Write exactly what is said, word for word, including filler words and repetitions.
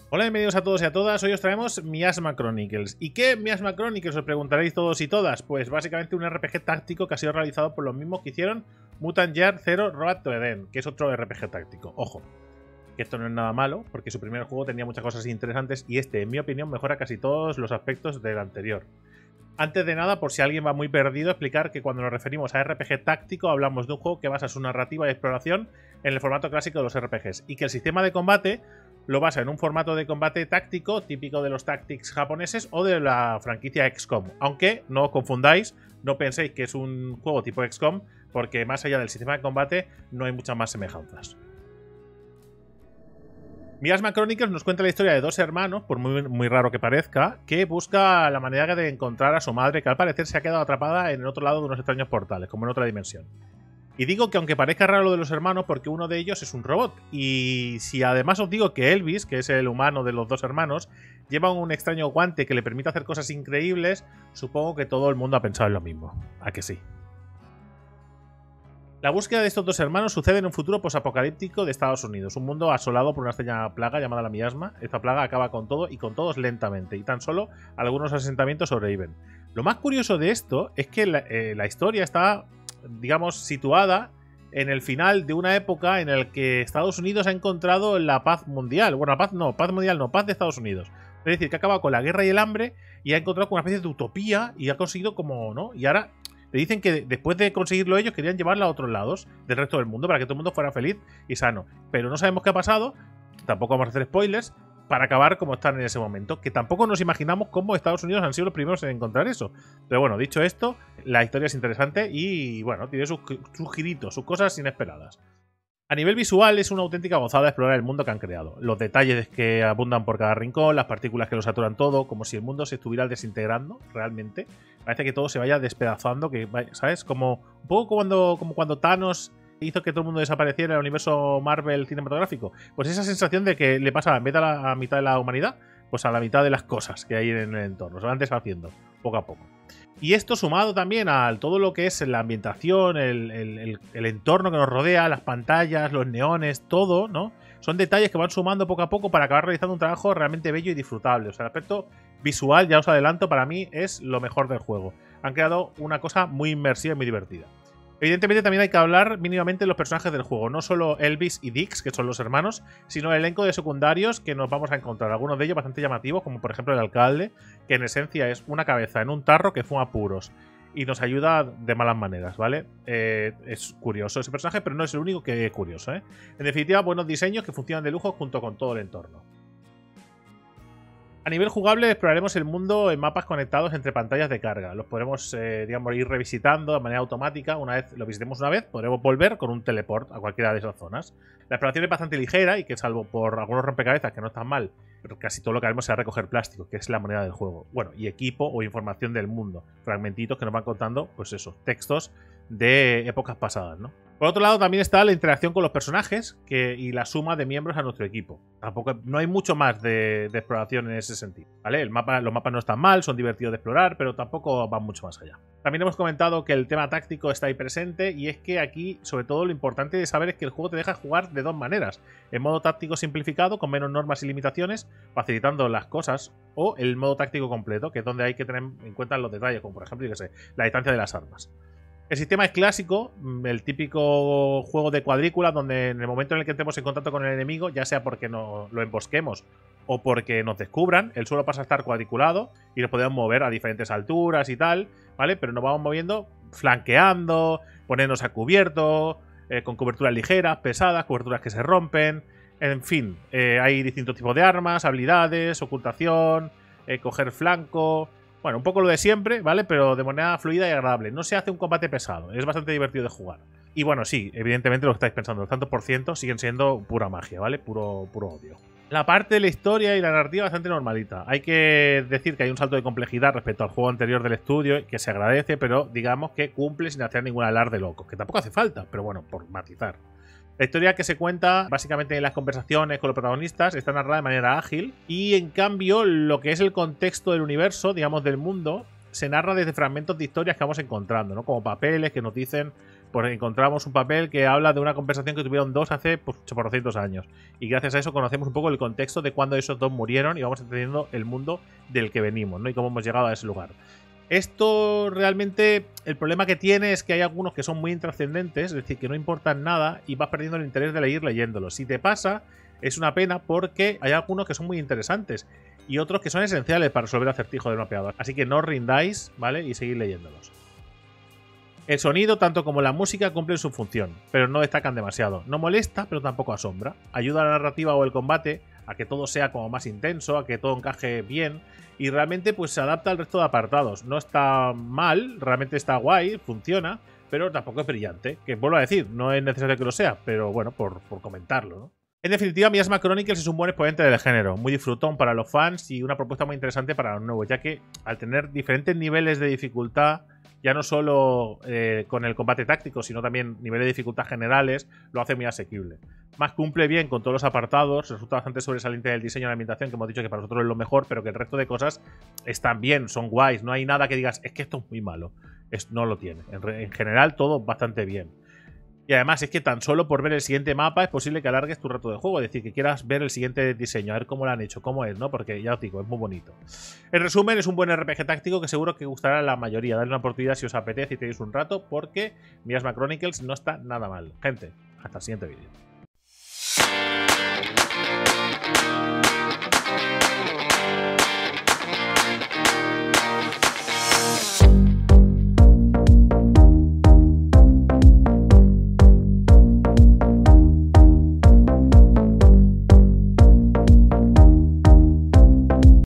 Hola, bienvenidos a todos y a todas. Hoy os traemos Miasma Chronicles. ¿Y qué Miasma Chronicles? Os preguntaréis todos y todas. Pues básicamente un R P G táctico que ha sido realizado por los mismos que hicieron Mutant Year Zero Road to Eden, que es otro R P G táctico. Ojo, que esto no es nada malo, porque su primer juego tenía muchas cosas interesantes y este, en mi opinión, mejora casi todos los aspectos del anterior. Antes de nada, por si alguien va muy perdido, explicar que cuando nos referimos a R P G táctico hablamos de un juego que basa su narrativa y exploración en el formato clásico de los R P Gs y que el sistema de combate lo basa en un formato de combate táctico típico de los tactics japoneses o de la franquicia X COM. Aunque no os confundáis, no penséis que es un juego tipo X COM, porque más allá del sistema de combate no hay muchas más semejanzas. Miasma Chronicles nos cuenta la historia de dos hermanos, por muy, muy raro que parezca, que busca la manera de encontrar a su madre, que al parecer se ha quedado atrapada en el otro lado de unos extraños portales, como en otra dimensión. Y digo que aunque parezca raro lo de los hermanos, porque uno de ellos es un robot. Y si además os digo que Elvis, que es el humano de los dos hermanos, lleva un extraño guante que le permite hacer cosas increíbles, supongo que todo el mundo ha pensado en lo mismo. ¿A que sí? La búsqueda de estos dos hermanos sucede en un futuro posapocalíptico de Estados Unidos, un mundo asolado por una extraña plaga llamada la miasma. Esta plaga acaba con todo y con todos lentamente, y tan solo algunos asentamientos sobreviven. Lo más curioso de esto es que la, eh, la historia está, digamos, situada en el final de una época en la que Estados Unidos ha encontrado la paz mundial. Bueno, la paz no, paz mundial no, paz de Estados Unidos. Es decir, que ha acabado con la guerra y el hambre y ha encontrado con una especie de utopía y ha conseguido como, ¿no? Y ahora le dicen que después de conseguirlo ellos querían llevarla a otros lados del resto del mundo para que todo el mundo fuera feliz y sano. Pero no sabemos qué ha pasado, tampoco vamos a hacer spoilers, para acabar como están en ese momento, que tampoco nos imaginamos cómo Estados Unidos han sido los primeros en encontrar eso. Pero bueno, dicho esto, la historia es interesante y bueno, tiene sus, sus giritos, sus cosas inesperadas. A nivel visual es una auténtica gozada explorar el mundo que han creado. Los detalles que abundan por cada rincón, las partículas que lo saturan todo, como si el mundo se estuviera desintegrando realmente. Parece que todo se vaya despedazando, que ¿sabes? Como un poco cuando, como cuando Thanos hizo que todo el mundo desapareciera en el universo Marvel cinematográfico. Pues esa sensación de que le pasa en vez de a la mitad de la humanidad, pues a la mitad de las cosas que hay en el entorno. Se van deshaciendo poco a poco. Y esto sumado también a todo lo que es la ambientación, el, el, el, el entorno que nos rodea, las pantallas, los neones, todo, ¿no? Son detalles que van sumando poco a poco para acabar realizando un trabajo realmente bello y disfrutable. O sea, el aspecto visual, ya os adelanto, para mí es lo mejor del juego. Han creado una cosa muy inmersiva y muy divertida. Evidentemente también hay que hablar mínimamente de los personajes del juego, no solo Elvis y Dix, que son los hermanos, sino el elenco de secundarios que nos vamos a encontrar, algunos de ellos bastante llamativos, como por ejemplo el alcalde, que en esencia es una cabeza en un tarro que fuma puros y nos ayuda de malas maneras, ¿vale? Eh, es curioso ese personaje, pero no es el único que es curioso, ¿eh? En definitiva, buenos diseños que funcionan de lujo junto con todo el entorno. A nivel jugable exploraremos el mundo en mapas conectados entre pantallas de carga. Los podremos, eh, digamos, ir revisitando de manera automática. Una vez lo visitemos una vez, podremos volver con un teleport a cualquiera de esas zonas. La exploración es bastante ligera y que, salvo por algunos rompecabezas que no están mal, pero casi todo lo que haremos será recoger plástico, que es la moneda del juego. Bueno, y equipo o información del mundo. Fragmentitos que nos van contando, pues eso, textos de épocas pasadas, ¿no? Por otro lado, también está la interacción con los personajes que, y la suma de miembros a nuestro equipo. Tampoco, no hay mucho más de, de exploración en ese sentido, ¿vale? El mapa, los mapas no están mal, son divertidos de explorar, pero tampoco van mucho más allá. También hemos comentado que el tema táctico está ahí presente y es que aquí, sobre todo, lo importante de saber es que el juego te deja jugar de dos maneras. En modo táctico simplificado, con menos normas y limitaciones, facilitando las cosas, o el modo táctico completo, que es donde hay que tener en cuenta los detalles, como por ejemplo, yo qué sé, la distancia de las armas. El sistema es clásico, el típico juego de cuadrícula donde en el momento en el que entremos en contacto con el enemigo, ya sea porque nos lo embosquemos o porque nos descubran, el suelo pasa a estar cuadriculado y nos podemos mover a diferentes alturas y tal, ¿vale? Pero nos vamos moviendo flanqueando, ponernos a cubierto, eh, con coberturas ligeras, pesadas, coberturas que se rompen, en fin, eh, hay distintos tipos de armas, habilidades, ocultación, eh, coger flanco. Bueno, un poco lo de siempre, ¿vale? Pero de manera fluida y agradable. No se hace un combate pesado. Es bastante divertido de jugar. Y bueno, sí, evidentemente lo que estáis pensando, los tantos por ciento siguen siendo pura magia, ¿vale? Puro, puro odio. La parte de la historia y la narrativa bastante normalita. Hay que decir que hay un salto de complejidad respecto al juego anterior del estudio, que se agradece, pero digamos que cumple sin hacer ningún alarde loco. Que tampoco hace falta, pero bueno, por matizar. La historia que se cuenta básicamente en las conversaciones con los protagonistas está narrada de manera ágil y en cambio lo que es el contexto del universo, digamos del mundo, se narra desde fragmentos de historias que vamos encontrando, ¿no? Como papeles que nos dicen pues encontramos un papel que habla de una conversación que tuvieron dos hace pues, ochocientos años. Y gracias a eso conocemos un poco el contexto de cuando esos dos murieron y vamos entendiendo el mundo del que venimos, ¿no? Y cómo hemos llegado a ese lugar. Esto realmente, el problema que tiene es que hay algunos que son muy intrascendentes, es decir, que no importan nada y vas perdiendo el interés de ir leyéndolos. Si te pasa, es una pena porque hay algunos que son muy interesantes y otros que son esenciales para resolver acertijos del mapeador. Así que no os rindáis, ¿vale? Y seguid leyéndolos. El sonido, tanto como la música, cumplen su función, pero no destacan demasiado. No molesta, pero tampoco asombra. Ayuda a la narrativa o el combate a que todo sea como más intenso, a que todo encaje bien y realmente pues se adapta al resto de apartados. No está mal, realmente está guay, funciona, pero tampoco es brillante. Que vuelvo a decir, no es necesario que lo sea, pero bueno, por, por comentarlo, ¿no? En definitiva, Miasma Chronicles es un buen exponente del género, muy disfrutón para los fans y una propuesta muy interesante para los nuevos, ya que al tener diferentes niveles de dificultad, ya no solo eh, con el combate táctico, sino también niveles de dificultad generales, lo hace muy asequible. Más cumple bien con todos los apartados, resulta bastante sobresaliente del diseño y la ambientación, que hemos dicho que para nosotros es lo mejor, pero que el resto de cosas están bien, son guays, no hay nada que digas, es que esto es muy malo. Es, no lo tiene. En, en general, todo bastante bien. Y además es que tan solo por ver el siguiente mapa es posible que alargues tu rato de juego, es decir, que quieras ver el siguiente diseño, a ver cómo lo han hecho, cómo es, ¿no? Porque ya os digo, es muy bonito. En resumen, es un buen R P G táctico que seguro que gustará a la mayoría. Dadle una oportunidad si os apetece y tenéis un rato, porque Miasma Chronicles no está nada mal. Gente, hasta el siguiente vídeo.